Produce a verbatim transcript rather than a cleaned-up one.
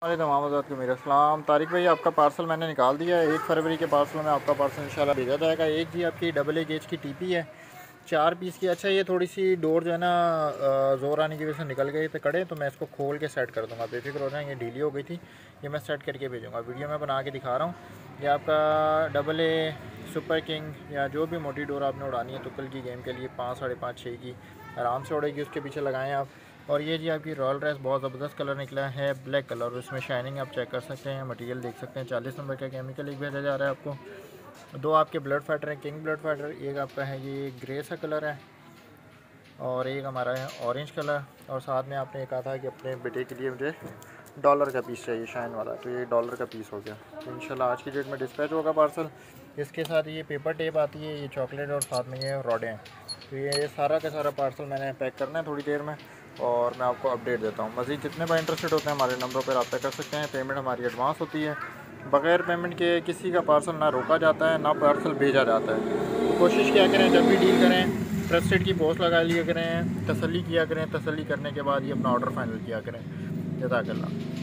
अरे तमाम आज़ाद को मेरा सलाम। तारिक भाई आपका पार्सल मैंने निकाल दिया है। एक फरवरी के पार्सल में आपका पार्सल इंशाल्लाह भेजा जाएगा। एक जी आपकी डबल ए गेज की टीपी है, चार पीस की। अच्छा ये थोड़ी सी डोर जो है ना ज़ोर आने की वजह से निकल गई थे कड़े, तो मैं इसको खोल के सेट कर दूँगा, बेफिक्र हो जाए। ये ढीली हो गई थी, ये मैं सेट करके भेजूँगा। वीडियो में बना के दिखा रहा हूँ। ये आपका डबल ए सुपर किंग या जो भी मोटी डोर आपने उड़ानी है तुक्कल की गेम के लिए, पाँच साढ़े पाँच छः की आराम से उड़ेगी। उसके पीछे लगाएं आप। और ये जी आपकी रॉयल रेस बहुत ज़बरदस्त कलर निकला है, ब्लैक कलर। उसमें शाइनिंग आप चेक कर सकते हैं, मटेरियल देख सकते हैं। चालीस नंबर का केमिकल एक भेजा जा रहा है आपको। दो आपके ब्लड फाइटर हैं, किंग ब्लड फाइटर। एक आपका है ये ग्रे सा कलर है और एक हमारा है ऑरेंज कलर। और साथ में आपने एक कहा था कि अपने बेटे के लिए मुझे डॉलर का पीस चाहिए शाइन वाला, तो ये डॉलर का पीस हो गया। तो इंशाल्लाह आज की डेट में डिस्पैच होगा पार्सल। इसके साथ ये पेपर टेप आती है, ये चॉकलेट, और साथ में ये रॉडें हैं। तो ये सारा का सारा पार्सल मैंने पैक करना है थोड़ी देर में, और मैं आपको अपडेट देता हूँ। मज़ीद जितने बार इंटरेस्टेड होते हैं हमारे नंबरों पर रब्ता कर सकते हैं। पेमेंट हमारी एडवांस होती है। बग़ैर पेमेंट के किसी का पार्सल ना रोका जाता है ना पार्सल भेजा जाता है। तो कोशिश किया करें जब भी डील करें, ट्रस्टेड की पोस्ट लगा लिया करें, तसल्ली किया करें। तसल्ली करने के बाद ही अपना ऑर्डर फाइनल किया करें। जज़ाकल्लाह।